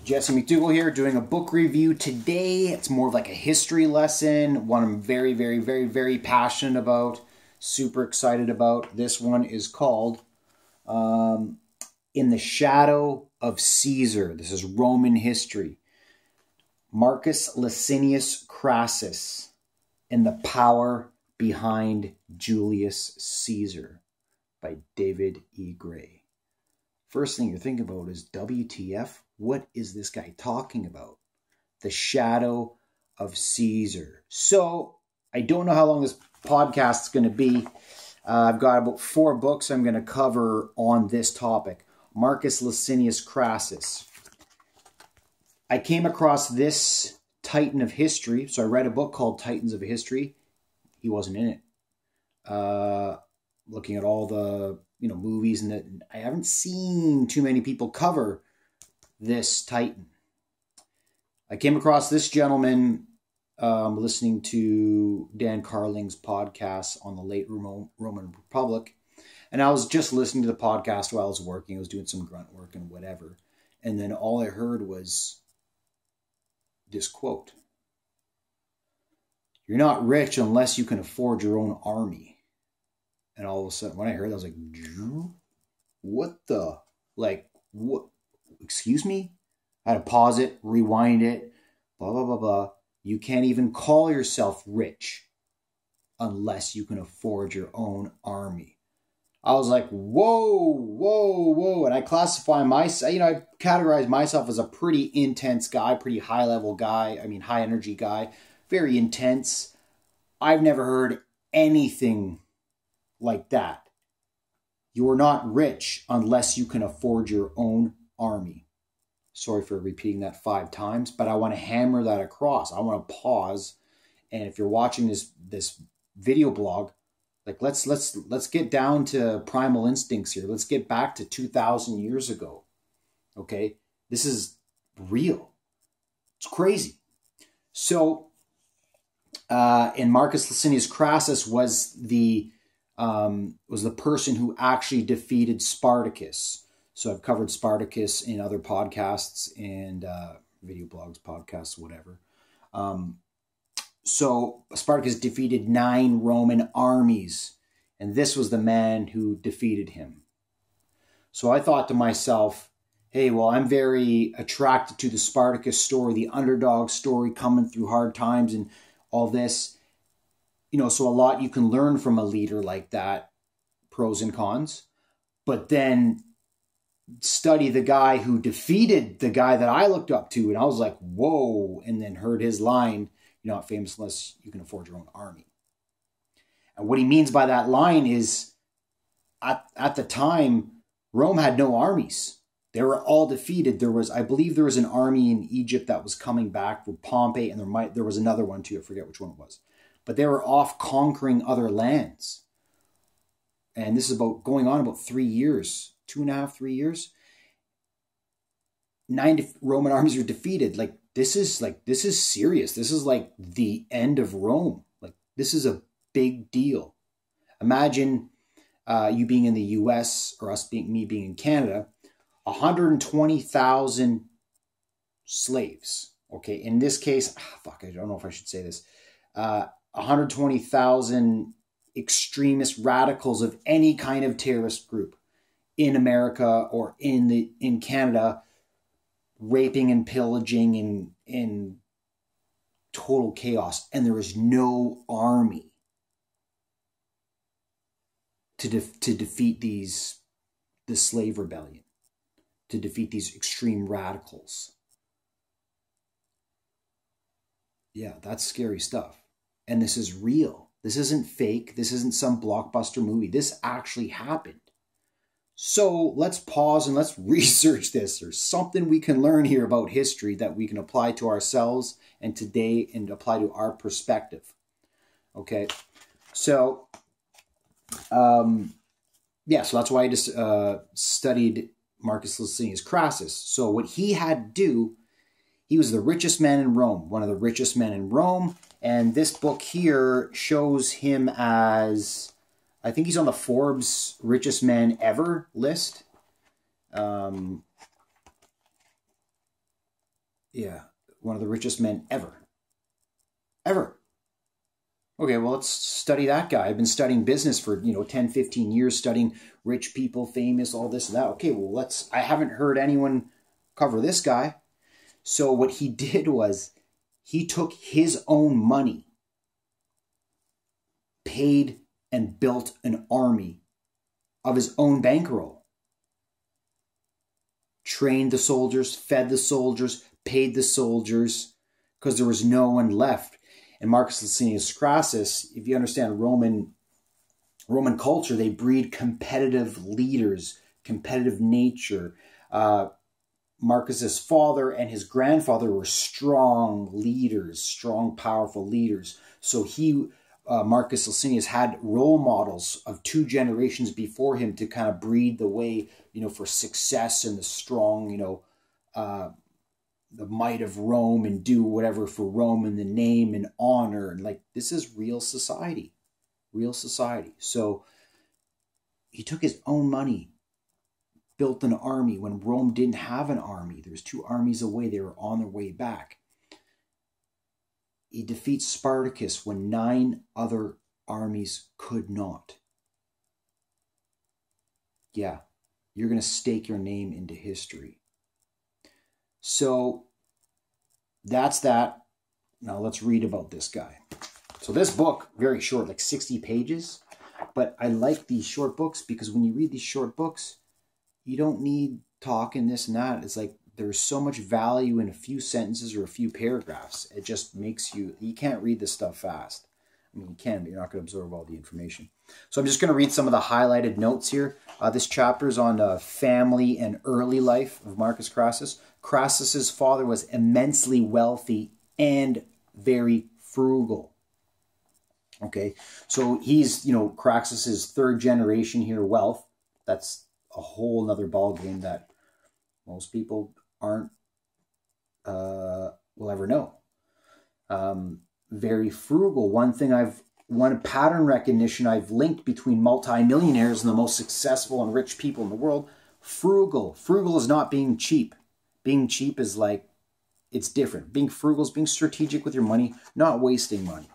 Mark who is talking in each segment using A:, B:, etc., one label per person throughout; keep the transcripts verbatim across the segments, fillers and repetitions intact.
A: Jesse McDougall here doing a book review today. It's more of like a history lesson, one I'm very, very, very, very passionate about, super excited about. This one is called um, In the Shadow of Caesar. This is Roman history. Marcus Licinius Crassus and the Power Behind Julius Caesar by David E. Gray. First thing you're thinking about is W T F? What is this guy talking about? The Shadow of Caesar. So, I don't know how long this podcast is going to be. Uh, I've got about four books I'm going to cover on this topic. Marcus Licinius Crassus. I came across this titan of history. So I read a book called Titans of History. He wasn't in it. Uh, looking at all the you know movies, and the, I haven't seen too many people cover this titan. I came across this gentleman um, listening to Dan Carling's podcast on the late Roman, Roman Republic. And I was just listening to the podcast while I was working. I was doing some grunt work and whatever. And then all I heard was this quote. You're not rich unless you can afford your own army. And all of a sudden, when I heard that, I was like, what the? Like, what? Excuse me? I had to pause it, rewind it, blah, blah, blah, blah. You can't even call yourself rich unless you can afford your own army. I was like, whoa, whoa, whoa. And I classify myself, you know, I categorize myself as a pretty intense guy, pretty high level guy. I mean, high energy guy, very intense. I've never heard anything like that. You are not rich unless you can afford your own army. Sorry for repeating that five times, but I want to hammer that across. I want to pause, and if you're watching this this video blog, like let's let's let's get down to primal instincts here. Let's get back to two thousand years ago. Okay, this is real. It's crazy. So, uh, and Marcus Licinius Crassus was the um, was the person who actually defeated Spartacus. So I've covered Spartacus in other podcasts and uh, video blogs, podcasts, whatever. Um, so Spartacus defeated nine Roman armies, and this was the man who defeated him. So I thought to myself, hey, well, I'm very attracted to the Spartacus story, the underdog story, coming through hard times and all this. You know, so a lot you can learn from a leader like that, pros and cons. But then study the guy who defeated the guy that I looked up to, and I was like, whoa, and then heard his line, you're not famous unless you can afford your own army. And what he means by that line is, at, at the time, Rome had no armies. They were all defeated. There was, I believe there was an army in Egypt that was coming back with Pompey, and there might there was another one too, I forget which one it was. But they were off conquering other lands. And this is about going on about three years. Two and a half, three years. Nine Roman armies were defeated. Like, this is like, this is serious. This is like the end of Rome. Like, this is a big deal. Imagine uh, you being in the U S or us being, me being in Canada, one hundred twenty thousand slaves. Okay. In this case, ah, fuck, I don't know if I should say this. Uh, one hundred twenty thousand extremist radicals of any kind of terrorist group in America or in the in Canada, raping and pillaging in in total chaos, and there is no army to def, to defeat these the slave rebellion, to defeat these extreme radicals. Yeah, that's scary stuff, and this is real. This isn't fake. This isn't some blockbuster movie. This actually happened. So let's pause and let's research this. There's something we can learn here about history that we can apply to ourselves and today and apply to our perspective. Okay, so um, yeah, so that's why I just uh, studied Marcus Licinius Crassus. So what he had to do, he was the richest man in Rome, one of the richest men in Rome, and this book here shows him as, I think he's on the Forbes richest man ever list. Um, Yeah, one of the richest men ever. Ever. Okay, well, let's study that guy. I've been studying business for, you know, ten, fifteen years, studying rich people, famous, all this and that. Okay, well, let's, I haven't heard anyone cover this guy. So what he did was he took his own money, paid and built an army of his own bankroll. Trained the soldiers, fed the soldiers, paid the soldiers, because there was no one left. And Marcus Licinius Crassus, if you understand Roman, Roman culture, they breed competitive leaders, competitive nature. Uh, Marcus's father and his grandfather were strong leaders, strong, powerful leaders. So he, uh, Marcus Licinius, had role models of two generations before him to kind of breed the way, you know, for success and the strong, you know, uh, the might of Rome, and do whatever for Rome in the name and honor. And like, this is real society, real society. So he took his own money, built an army when Rome didn't have an army. There was two armies away. They were on their way back. He defeats Spartacus when nine other armies could not. Yeah, you're going to stake your name into history. So that's that. Now let's read about this guy. So this book, very short, like sixty pages. But I like these short books because when you read these short books, you don't need talk and this and that. It's like there's so much value in a few sentences or a few paragraphs. It just makes you, you can't read this stuff fast. I mean, you can, but you're not going to absorb all the information. So I'm just going to read some of the highlighted notes here. Uh, this chapter is on uh, family and early life of Marcus Crassus. Crassus's father was immensely wealthy and very frugal. Okay, so he's, you know, Crassus's third generation here, wealth. That's a whole nother ballgame that most people aren't, uh, will ever know. Um, very frugal. One thing I've, one pattern recognition I've linked between multimillionaires and the most successful and rich people in the world, frugal. Frugal is not being cheap. Being cheap is like, it's different. Being frugal is being strategic with your money, not wasting money.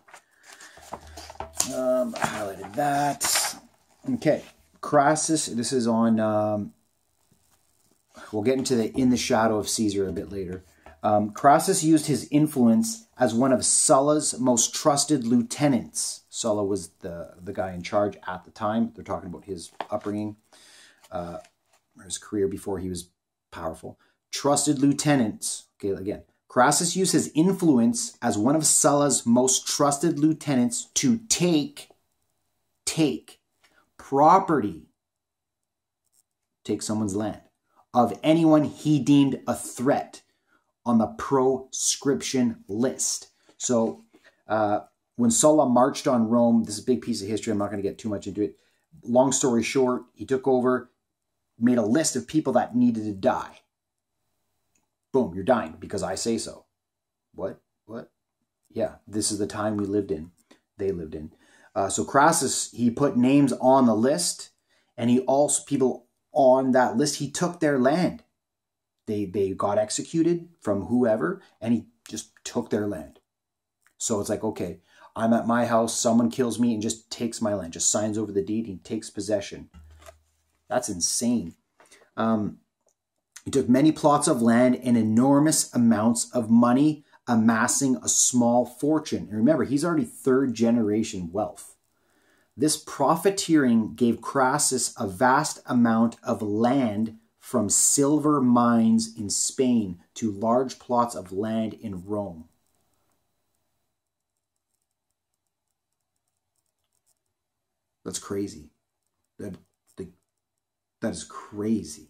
A: Um, I highlighted that. Okay. Crassus, this is on, um, we'll get into the In the Shadow of Caesar a bit later. Um, Crassus used his influence as one of Sulla's most trusted lieutenants. Sulla was the, the guy in charge at the time. They're talking about his upbringing, uh, or his career before he was powerful. Trusted lieutenants. Okay, again. Crassus used his influence as one of Sulla's most trusted lieutenants to take, take property, take someone's land, of anyone he deemed a threat on the proscription list. So uh, when Sulla marched on Rome, this is a big piece of history. I'm not going to get too much into it. Long story short, he took over, made a list of people that needed to die. Boom, you're dying because I say so. What? What? Yeah, this is the time we lived in. They lived in. Uh, so Crassus, he put names on the list, and he also, people on that list, he took their land. They, they got executed from whoever, and he just took their land. So it's like, okay, I'm at my house, someone kills me and just takes my land, just signs over the deed, he takes possession. That's insane. Um, He took many plots of land and enormous amounts of money, amassing a small fortune. And remember, he's already third generation wealth. This profiteering gave Crassus a vast amount of land, from silver mines in Spain to large plots of land in Rome. That's crazy. That, that is crazy.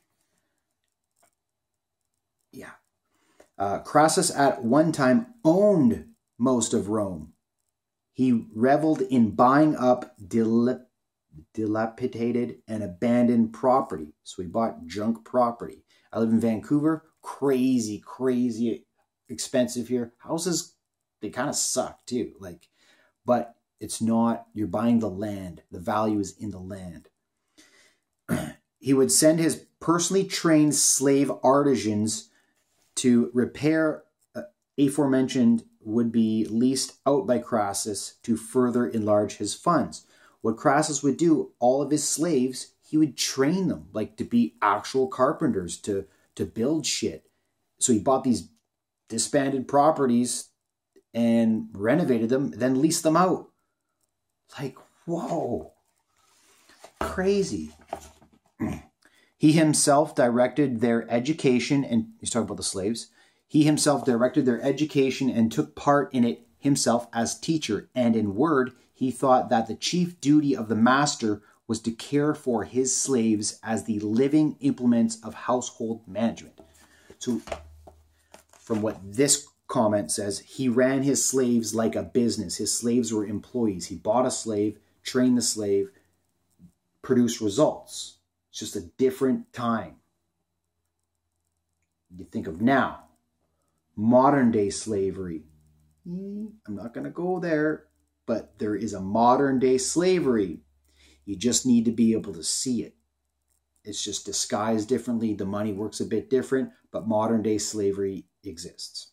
A: Yeah. Uh, Crassus at one time owned most of Rome. He reveled in buying up dilap dilapidated and abandoned property. So he bought junk property. I live in Vancouver. Crazy, crazy expensive here. Houses, they kind of suck too. Like, but it's not, you're buying the land. The value is in the land. He would send his personally trained slave artisans to repair uh, aforementioned would be leased out by Crassus to further enlarge his funds. What Crassus would do, all of his slaves, he would train them like to be actual carpenters, to, to build shit. So he bought these disbanded properties and renovated them, then leased them out. Like, whoa, crazy. He himself directed their education, and he's talking about the slaves. He himself directed their education and took part in it himself as teacher. And in word, he thought that the chief duty of the master was to care for his slaves as the living implements of household management. So from what this comment says, he ran his slaves like a business. His slaves were employees. He bought a slave, trained the slave, produced results. It's just a different time. You think of now, modern day slavery. I'm not going to go there, but there is a modern day slavery. You just need to be able to see it. It's just disguised differently. The money works a bit different, but modern day slavery exists.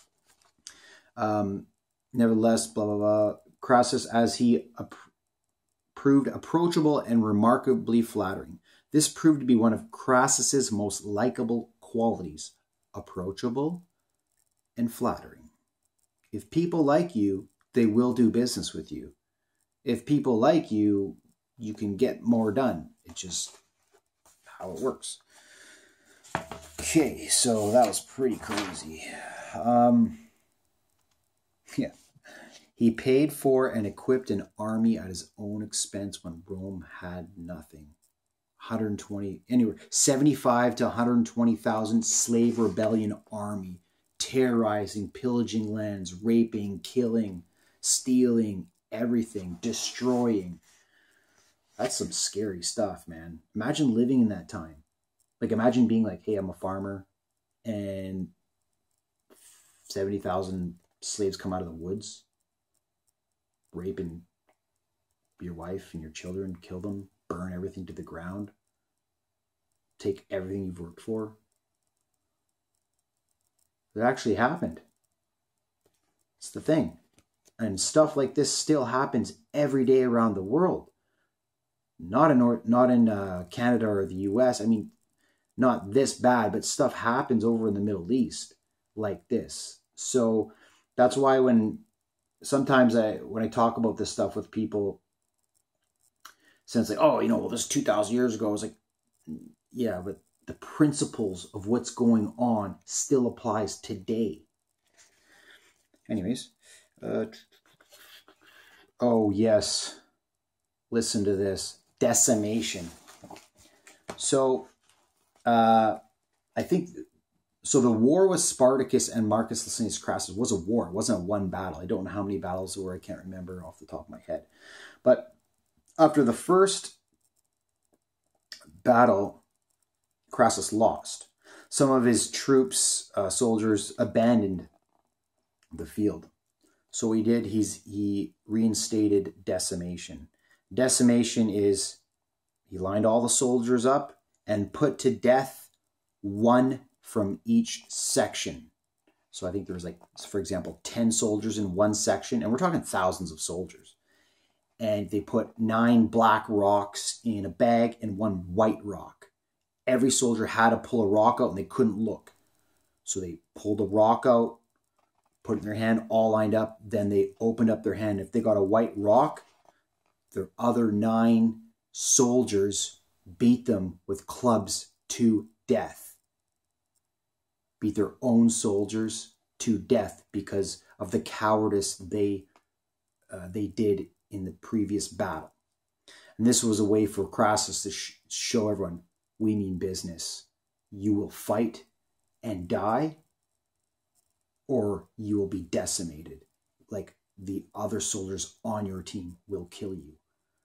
A: Um, nevertheless, blah, blah, blah. Crassus, as he ap- proved approachable and remarkably flattering. This proved to be one of Crassus's most likable qualities. Approachable and flattering. If people like you, they will do business with you. If people like you, you can get more done. It's just how it works. Okay, so that was pretty crazy. Um, yeah. He paid for and equipped an army at his own expense when Rome had nothing. one hundred twenty, anywhere, seventy-five to one hundred twenty thousand slave rebellion army, terrorizing, pillaging lands, raping, killing, stealing, everything, destroying. That's some scary stuff, man. Imagine living in that time. Like, imagine being like, hey, I'm a farmer, and seventy thousand slaves come out of the woods, raping your wife and your children, kill them, burn everything to the ground, take everything you've worked for. It actually happened. It's the thing. And stuff like this still happens every day around the world. Not in, not in uh, Canada or the U S. I mean, not this bad, but stuff happens over in the Middle East like this. So that's why when sometimes I, when I talk about this stuff with people, since like, oh, you know, well, this is two thousand years ago. I was like, yeah, but the principles of what's going on still applies today. Anyways. Uh, oh, yes. Listen to this. Decimation. So, uh, I think, so the war with Spartacus and Marcus Licinius Crassus was a war. It wasn't a one battle. I don't know how many battles there were. I can't remember off the top of my head. But after the first battle, Crassus lost. Some of his troops, uh, soldiers, abandoned the field. So what he did, he's, he reinstated decimation. Decimation is, he lined all the soldiers up and put to death one from each section. So I think there was like, for example, ten soldiers in one section, and we're talking thousands of soldiers. And they put nine black rocks in a bag and one white rock. Every soldier had to pull a rock out and they couldn't look. So they pulled a rock out, put it in their hand, all lined up. Then they opened up their hand. If they got a white rock, their other nine soldiers beat them with clubs to death. Beat their own soldiers to death because of the cowardice they, uh, they did in the previous battle. And this was a way for Crassus to sh show everyone, we mean business. You will fight and die, or you will be decimated. Like the other soldiers on your team will kill you.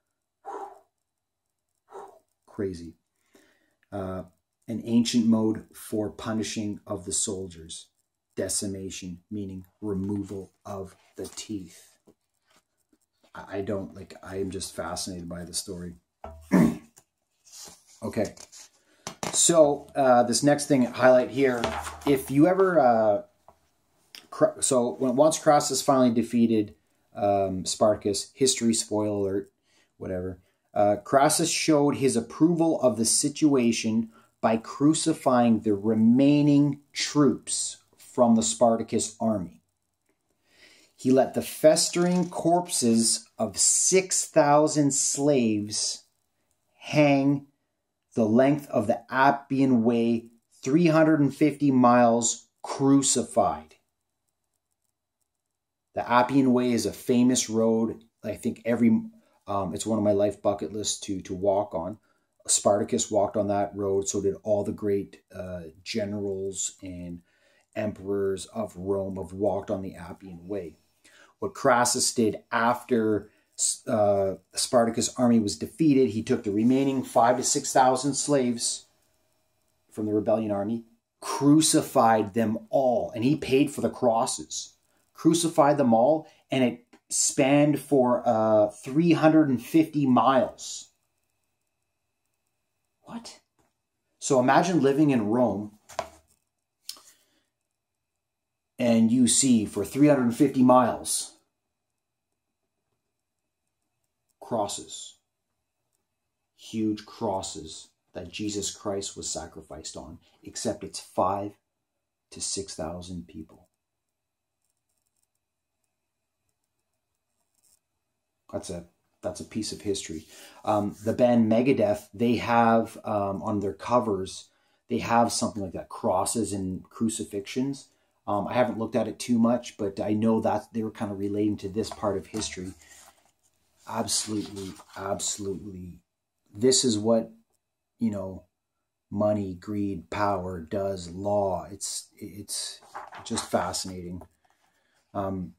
A: Crazy. Uh, an ancient mode for punishing of the soldiers. Decimation, meaning removal of the teeth. I don't, like, I am just fascinated by the story. Okay. So uh, this next thing highlight here, if you ever, uh, so when once Crassus finally defeated um, Spartacus, history spoiler alert, whatever, uh, Crassus showed his approval of the situation by crucifying the remaining troops from the Spartacus army. He let the festering corpses of six thousand slaves hang the length of the Appian Way, three hundred fifty miles, crucified. The Appian Way is a famous road. I think every, um, it's one of my life bucket lists to, to walk on. Spartacus walked on that road, so did all the great uh, generals and emperors of Rome have walked on the Appian Way. What Crassus did after uh, Spartacus' army was defeated, he took the remaining five to six thousand slaves from the rebellion army, crucified them all, and he paid for the crosses. Crucified them all, and it spanned for uh, three hundred fifty miles. What? So imagine living in Rome, and you see for three hundred fifty miles, crosses. Huge crosses that Jesus Christ was sacrificed on, except it's five to six thousand people. That's a that's a piece of history. Um, the band Megadeth, they have um, on their covers, they have something like that, crosses and crucifixions. Um, I haven't looked at it too much, but I know that they were kind of relating to this part of history. Absolutely, absolutely. This is what, you know, money, greed, power does, law. It's it's just fascinating. Um,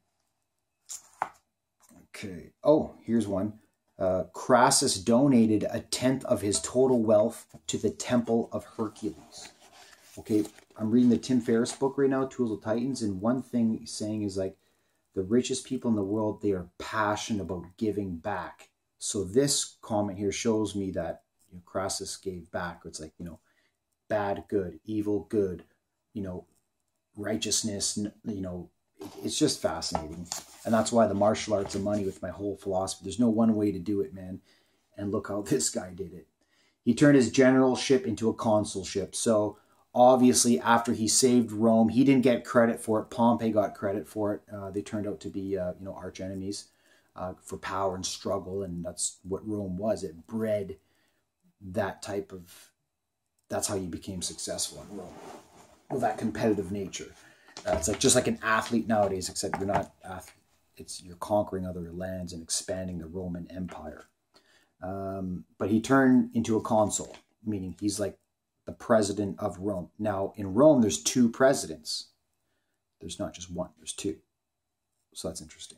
A: okay. Oh, here's one. Uh, Crassus donated a tenth of his total wealth to the Temple of Hercules. Okay, I'm reading the Tim Ferriss book right now, Tools of Titans, and one thing he's saying is like, the richest people in the world, they are passionate about giving back. So this comment here shows me that, you know, Crassus gave back. It's like, you know, bad, good, evil, good, you know, righteousness, you know, it's just fascinating. And that's why the martial arts of money with my whole philosophy. There's no one way to do it, man. And look how this guy did it. He turned his generalship into a consulship. So obviously, after he saved Rome, he didn't get credit for it. Pompey got credit for it. Uh, they turned out to be, uh, you know, arch enemies uh, for power and struggle, and that's what Rome was. It bred that type of. That's how you became successful in Rome, with that competitive nature. Uh, it's like just like an athlete nowadays, except you're not athlete. It's you're conquering other lands and expanding the Roman Empire. Um, but he turned into a consul, meaning he's like the president of Rome. Now, in Rome, there's two presidents. There's not just one, there's two. So that's interesting.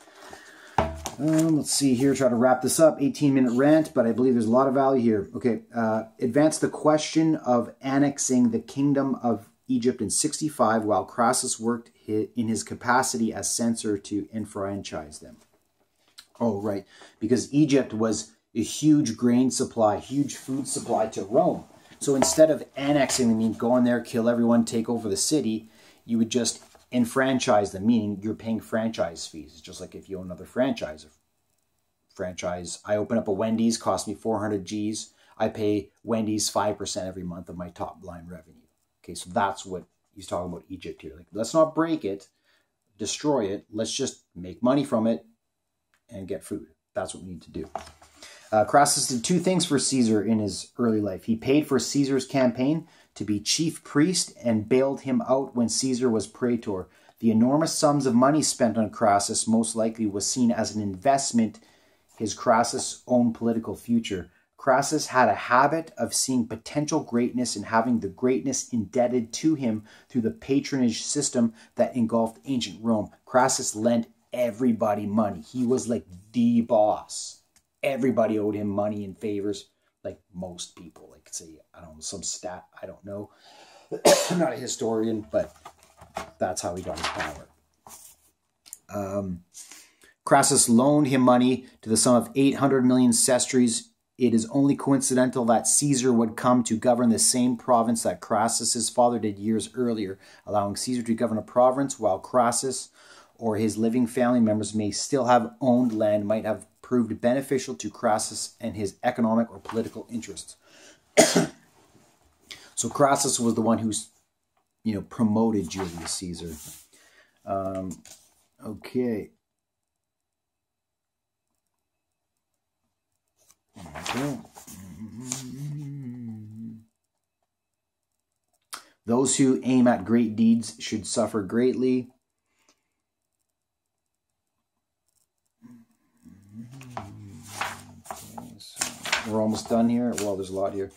A: Um, let's see here, try to wrap this up. eighteen minute rant, but I believe there's a lot of value here. Okay, uh, advance the question of annexing the kingdom of Egypt in sixty-five while Crassus worked in his capacity as censor to enfranchise them. Oh, right, because Egypt was a huge grain supply, huge food supply to Rome. So instead of annexing them, mean go in there, kill everyone, take over the city, you would just enfranchise them, meaning you're paying franchise fees. It's just like if you own another franchise. Franchise, I open up a Wendy's, cost me four hundred G's. I pay Wendy's five percent every month of my top line revenue. Okay, so that's what he's talking about Egypt here. Like, let's not break it, destroy it. Let's just make money from it and get food. That's what we need to do. Uh, Crassus did two things for Caesar in his early life. He paid for Caesar's campaign to be chief priest and bailed him out when Caesar was praetor. The enormous sums of money spent on Crassus most likely was seen as an investment in his Crassus' own political future. Crassus had a habit of seeing potential greatness and having the greatness indebted to him through the patronage system that engulfed ancient Rome. Crassus lent everybody money. He was like the boss. Everybody owed him money and favors, like most people. Like, say, I don't know, some stat, I don't know. I'm not a historian, but that's how he got his power. Um, Crassus loaned him money to the sum of eight hundred million sesterces it is only coincidental that Caesar would come to govern the same province that Crassus, his father, did years earlier, allowing Caesar to govern a province while Crassus or his living family members may still have owned land might have proved beneficial to Crassus and his economic or political interests. So Crassus was the one who's, you know, promoted Julius Caesar. Um, okay. Okay. Those who aim at great deeds should suffer greatly. Okay, so we're almost done here. Well, there's a lot here.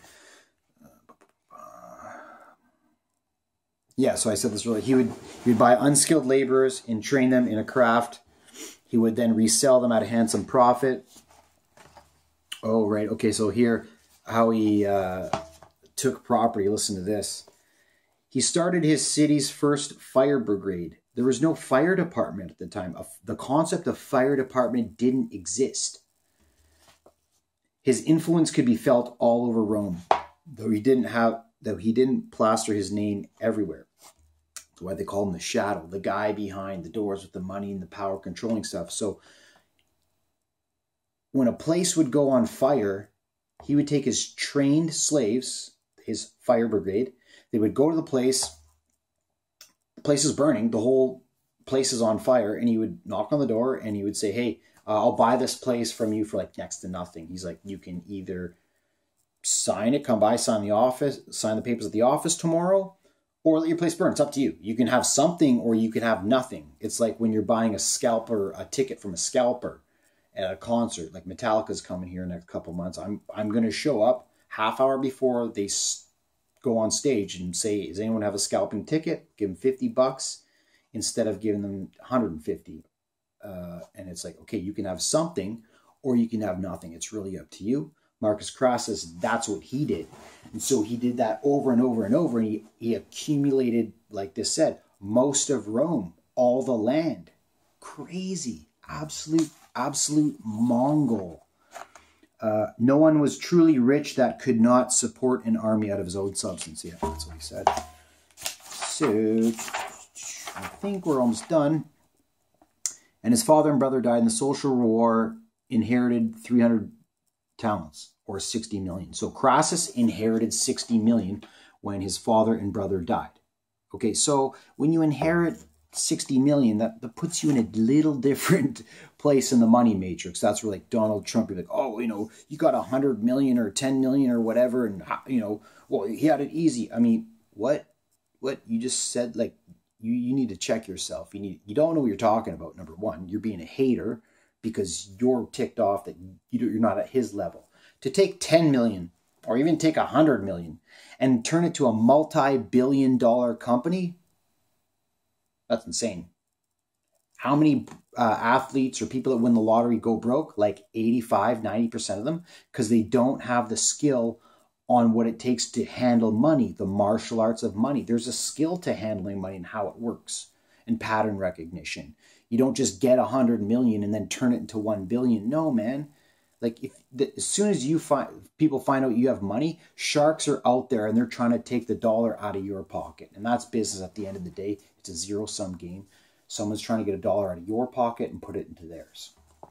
A: Yeah, so I said this really. He would he would buy unskilled laborers and train them in a craft. He would then resell them at a handsome profit. Oh, right. Okay, so here, how he uh, took property. Listen to this. He started his city's first fire brigade. There was no fire department at the time. The concept of fire department didn't exist. His influence could be felt all over Rome, though he didn't have, though he didn't plaster his name everywhere. That's why they call him the shadow, the guy behind the doors with the money and the power controlling stuff. So when a place would go on fire, he would take his trained slaves, his fire brigade. They would go to the place. The place is burning. The whole place is on fire. And he would knock on the door and he would say, hey, uh, I'll buy this place from you for like next to nothing. He's like, you can either sign it, come by, sign the office, sign the papers at the office tomorrow, or let your place burn. It's up to you. You can have something or you can have nothing. It's like when you're buying a scalper, a ticket from a scalper at a concert. Like Metallica's coming here in a couple months. I'm I'm going to show up half hour before they go on stage and say, does anyone have a scalping ticket? Give them fifty bucks instead of giving them one hundred fifty. Uh, and it's like, okay, you can have something or you can have nothing. It's really up to you. Marcus Crassus, that's what he did. And so he did that over and over and over. And he, he accumulated, like this said, most of Rome, all the land. Crazy. Absolute, absolute Mongol. Uh, no one was truly rich that could not support an army out of his own substance. Yeah, that's what he said. So, I think we're almost done. And his father and brother died in the social war, inherited three hundred talents, or sixty million. So Crassus inherited sixty million when his father and brother died. Okay, so when you inherit sixty million, that, that puts you in a little different place in the money matrix. That's where like Donald Trump, you're like, oh, you know, you got one hundred million or ten million or whatever, and, you know, well, he had it easy. I mean, what? What? You just said, like, you, you need to check yourself. You need, you don't know what you're talking about, number one. You're being a hater because you're ticked off that you're not at his level. To take ten million or even take one hundred million and turn it to a multi-billion dollar company, that's insane. How many uh, athletes or people that win the lottery go broke? Like eighty-five, ninety percent of them, because they don't have the skill on what it takes to handle money, the martial arts of money. There's a skill to handling money and how it works and pattern recognition. You don't just get one hundred million and then turn it into one billion. No, man. Like, if the, as soon as you find people find out you have money, sharks are out there and they're trying to take the dollar out of your pocket. And that's business at the end of the day. It's a zero-sum game. Someone's trying to get a dollar out of your pocket and put it into theirs.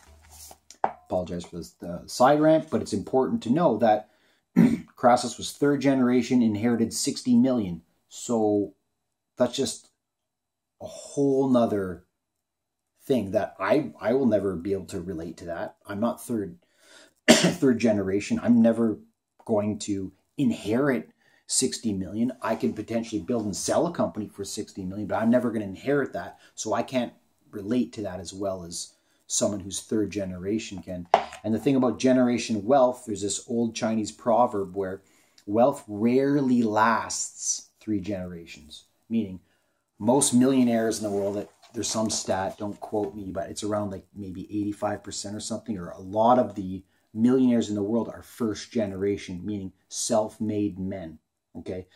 A: Apologize for this uh, side rant, but it's important to know that Crassus was third generation, inherited sixty million. So that's just a whole nother thing that I, I will never be able to relate to that. I'm not third third generation. I'm never going to inherit sixty million. I can potentially build and sell a company for sixty million, but I'm never going to inherit that. So I can't relate to that as well as someone who's third generation can. And the thing about generation wealth, there's this old Chinese proverb where wealth rarely lasts three generations, meaning most millionaires in the world, that there's some stat, don't quote me, but it's around like maybe eighty-five percent or something, or a lot of the millionaires in the world are first generation, meaning self-made men, okay?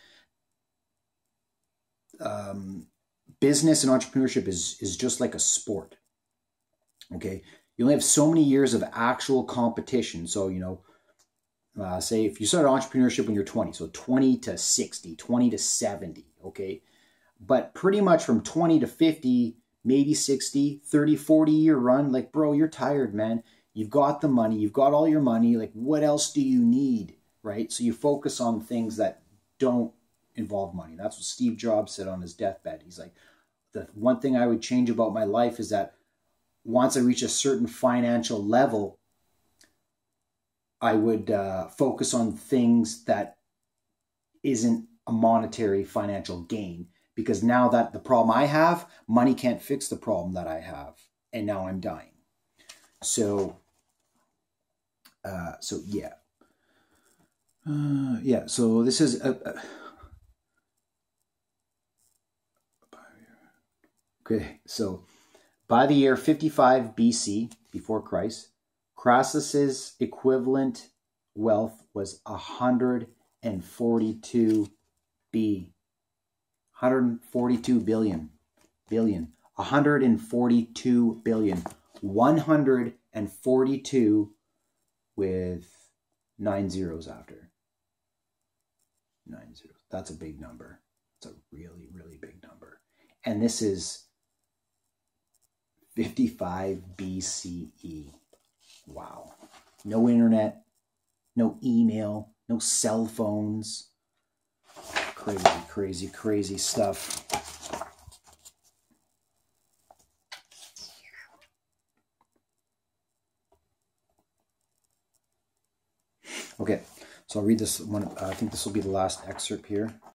A: Um, business and entrepreneurship is, is just like a sport, okay? You only have so many years of actual competition. So, you know, uh, say if you started entrepreneurship when you're twenty, so twenty to sixty, twenty to seventy, okay? But pretty much from twenty to fifty, maybe sixty, thirty, forty year run, like, bro, you're tired, man. You've got the money, you've got all your money, like, what else do you need, right? So you focus on things that don't involve money. That's what Steve Jobs said on his deathbed. He's like, the one thing I would change about my life is that once I reach a certain financial level, I would uh, focus on things that isn't a monetary financial gain. Because now that the problem I have, money can't fix the problem that I have. And now I'm dying. So, uh, so yeah. Uh, yeah, so this is... A, a, okay, so by the year fifty-five B C, before Christ, Crassus's equivalent wealth was one hundred forty-two B. one hundred forty-two billion. Billion. one hundred forty-two billion. one hundred forty-two with nine zeros after. Nine zeros. That's a big number. It's a really, really big number. And this is fifty-five B C E. Wow. No internet, no email, no cell phones. Crazy, crazy, crazy stuff. Okay, so I'll read this one. I think this will be the last excerpt here.